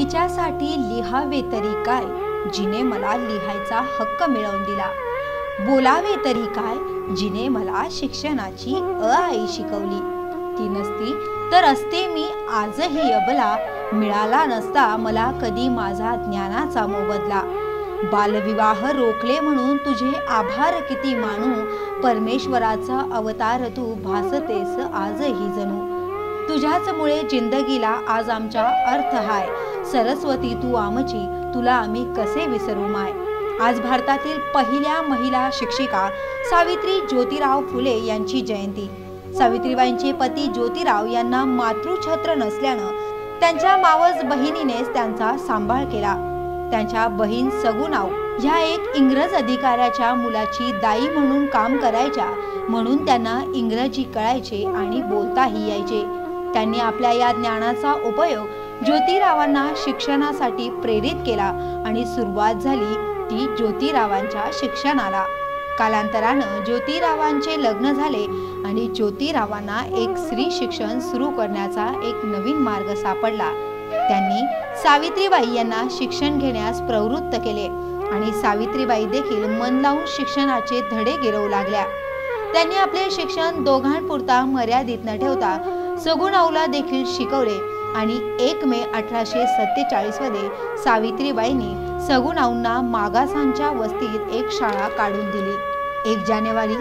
तिच्यासाठी लिहावे तरी काय, जिने मला लिहायचा हक्क मिळवून दिला. बोलावे तरी काय, जिने मला शिक्षणाची आई शिकवली. ती नसती तर असते मी आजही अबला, मिळाला नसता मला कधी माझा ज्ञानाचा मोबदला. बालविवाह रोखले म्हणून तुझे आभार किती मानू, परमेश्वराचा अवतार तू भासतेस आजही जणू. तुझ्याचमुळे जिंदगीला आज आमच्या अर्थ हाय, सरस्वती तू आमची, तुला आम्ही कसे विसरू माय. आज भारतातील पहिल्या महिला शिक्षिका सावित्री ज्योतिराव फुले यांची जयंती. सावित्रीबाईंचे पती ज्योतिराव यांना मातृछत्र नसल्यानं त्यांच्या मावस बहिणीनेच त्यांचा सांभाळ केला. त्यांच्या बहीण सगुणाव ह्या एक इंग्रज अधिकाऱ्याच्या मुलाची दाई म्हणून काम करायच्या, म्हणून त्यांना इंग्रजी कळायचे आणि बोलताही यायचे. त्यांनी आपल्या या ज्ञानाचा उपयोग ज्योतिरावांना शिक्षणासाठी प्रेरित केला आणि सुरुवात झाली ती ज्योतिरावांच्या शिक्षणाला. कालांतरानं ज्योतिरावांचे लग्न झाले आणि ज्योतिरावांना एक स्त्री शिक्षण सुरू करण्याचा एक नवीन मार्ग सापडला. त्यांनी सावित्रीबाई यांना शिक्षण घेण्यास प्रवृत्त केले आणि सावित्रीबाई देखील मन लावून शिक्षणाचे धडे गिरवू लागल्या. त्यांनी आपले शिक्षण दोघांपुरता मर्यादित न ठेवता सगुणावला देखील शिकवले आणि 1 मे 1847 मध्ये सावित्रीबाईंनी सगुणावंना मागासांच्या वस्तीत एक शाळा काढून दिली. 1 जानेवारी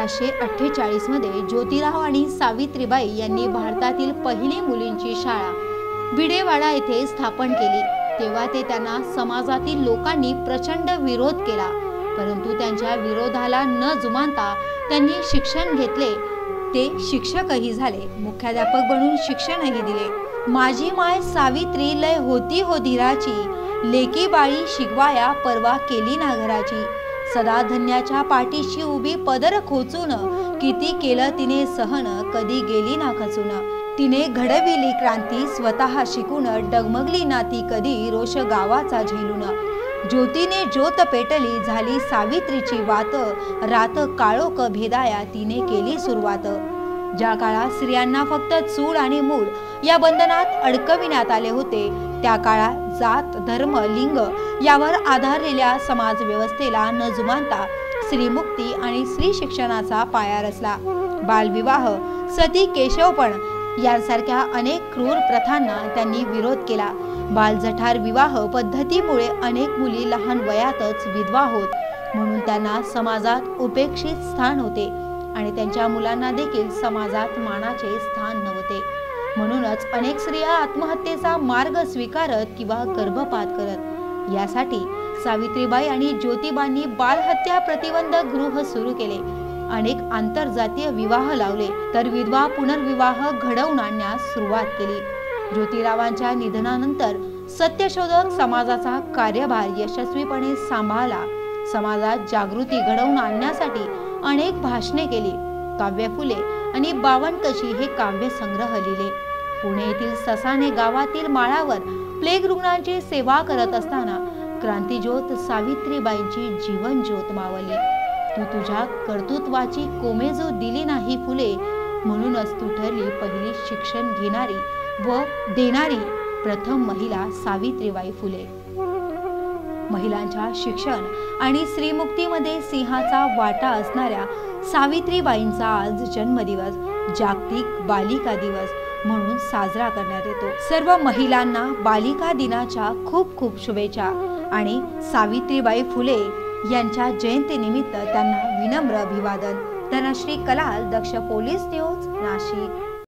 1848 मध्ये ज्योतिराव आणि सावित्रीबाई यांनी भारतातील पहिली मुलींची शाळा भिडेवाडा येथे स्थापन केली. तेव्हा त्यांना समाजातील लोकांनी प्रचंड विरोध केला, परंतु त्यांच्या विरोधाला न जुमानता त्यांनी शिक्षण घेतले. ते शिक्षकही झाले, मुख्याध्यापक बनून शिक्षणही दिले. माझी माय सावित्री लय होती हो धीराची, लेकी बाळी शिकवाया परवा केली ना घराची. सदा धन्याच्या पाठीशी उभी पदर खोचून, किती केलं तिने सहन कधी गेली ना खचून. तिने घडविली क्रांती स्वतः शिकून, डगमगली ना ती कधी रोष गावाचा झेलून. ज्योतीने ज्योत पेटली झाली सावित्रीची वात, रात काळोख भेदाया तिने केली सुरुवात. ज्या काळात स्त्रियांना फक्त चूल आणि मूल या बंधनात अडकविण्यात आले होते, त्या काळात जात धर्म लिंग यावर आधारलेल्या समाज व्यवस्थेला न जुमानता स्त्रीमुक्ती आणि स्त्री शिक्षणाचा पाया रचला. बालविवाह, सती केशवपण यांसारख्या अनेक क्रूर प्रथांना त्यांनी विरोध केला. बालजठार विवाह पद्धतीमुळे अनेक मुली लहान वयातच विधवा होत, म्हणून त्यांना समाजात उपेक्षित स्थान होते आणि त्यांच्या मुलांना देखील समाजात मानाचे स्थान नव्हते. म्हणूनच अनेक स्त्रिया आत्महत्येचा मार्ग स्वीकारत किंवा गर्भपात करत. यासाठी सावित्रीबाई आणि ज्योतिबांनी बालहत्या प्रतिबंधक गृह सुरू केले. अनेक आंतरजातीय विवाह लावले, तर विधवा पुनर्विवाह घडवून आणण्यास सुरुवात केली. ज्योतिरावांच्या निधनानंतर सत्यशोधक समाजाचा कार्यभार यशस्वीपणे सांभाळला. समाजात जागृती घडवून आणण्यासाठी अनेक भाषणे केली. काव्य फुले आणि बावनकशी हे काव्य संग्रह लिहिले. पुणे येथील ससाणे गावातील माळावर प्लेग रुग्णांची सेवा करत असताना क्रांतिज्योत सावित्रीबाईंची जीवन ज्योत मावली. तू तुझ्या कर्तृत्वाची कोमेजू दिली नाही फुले, म्हणूनच तू ठरली पहिली शिक्षण घेणारी व देणारी प्रथम महिला सावित्रीबाई फुले. महिलांच्या शिक्षण आणि स्त्रीमुक्तीमध्ये सिंहाचा वाटा असणाऱ्या सावित्रीबाईंचा आज जन्मदिवस जागतिक बालिका दिवस म्हणून साजरा करण्यात येतो. सर्व महिलांना बालिका दिनाच्या खूप खूप शुभेच्छा आणि सावित्रीबाई फुले यांच्या जयंतीनिमित्त त्यांना विनम्र अभिवादन. Dhanashree Kalal, Daksh police news, Nashik.